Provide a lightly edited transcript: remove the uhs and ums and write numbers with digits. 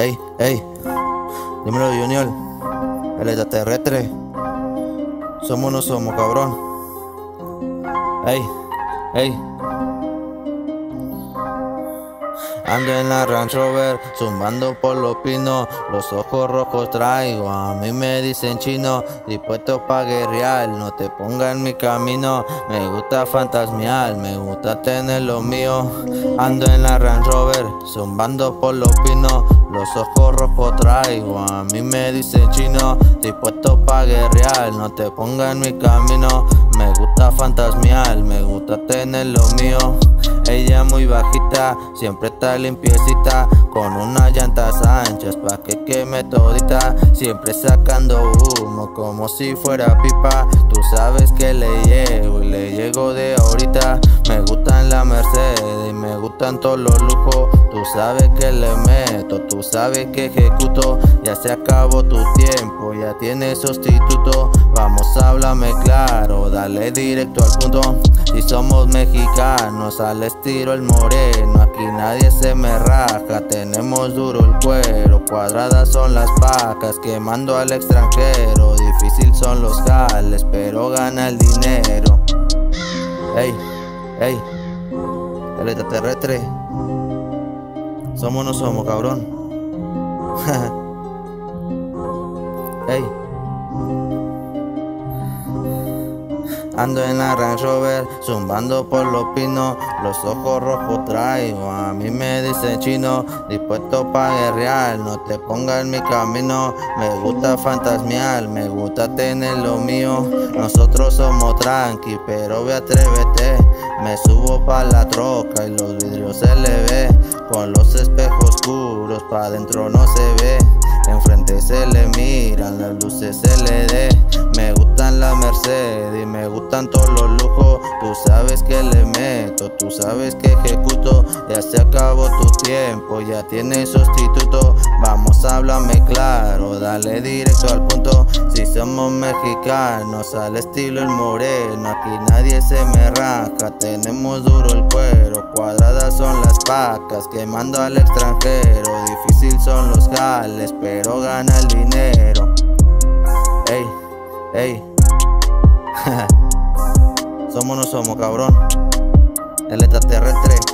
Ey, ey, dímelo Junior, el extraterrestre. Somos o no somos, cabrón. Ey, ey. Ando en la Range Rover, zumbando por los pinos. Los ojos rojos traigo, a mí me dicen chino. Dispuesto pa' guerrear, no te pongas en mi camino. Me gusta fantasmear, me gusta tener lo mío. Ando en la Range Rover, zumbando por los pinos. Los ojos rojos traigo, a mí me dicen chino. Dispuesto pa' guerrear, no te pongas en mi camino. Me gusta fantasmear, me gusta tener lo mío. Ella muy bajita, siempre está limpiecita, con unas llantas anchas pa' que queme todita. Siempre sacando humo como si fuera pipa. Tú sabes que le llego y le llego de ahorita. Me gustan la Mercedes y me gustan todos los lujos. Tú sabes que le meto, tú sabes que ejecuto. Ya se acabó tu tiempo, ya tienes sustituto. Vamos, háblame claro, dale directo al punto. Si somos mexicanos, al estilo el moreno, aquí nadie se me raja. Tenemos duro el cuero, cuadradas son las vacas, quemando al extranjero. Difícil son los jales, pero gana el dinero. Ey, ey, el extraterrestre. Somos o no somos, cabrón. Ey. Ando en la Range Rover, zumbando por los pinos. Los ojos rojos traigo, a mí me dicen chino. Dispuesto pa' guerrear, no te pongas en mi camino. Me gusta fantasmear, me gusta tener lo mío. Nosotros somos tranqui, pero ve, atrévete. Me subo pa' la troca y los vidrios se le ve. Con los espejos oscuros, pa' dentro no se ve. Enfrente se le miran, las luces LED. Me gustan la Mercedes y me gustan todos los lujos. Tú sabes que le meto, tú sabes que ejecuto. Ya se acabó tu tiempo, ya tienes sustituto. Vamos, háblame claro, dale directo al punto. Si somos mexicanos, al estilo el moreno, aquí nadie se me raja. Tenemos duro el cuero, cuadradas son las vacas, quemando al extranjero. Difícil son los jales, pero gana el dinero. Ey, ey. Somos o no somos, cabrón. El extraterrestre.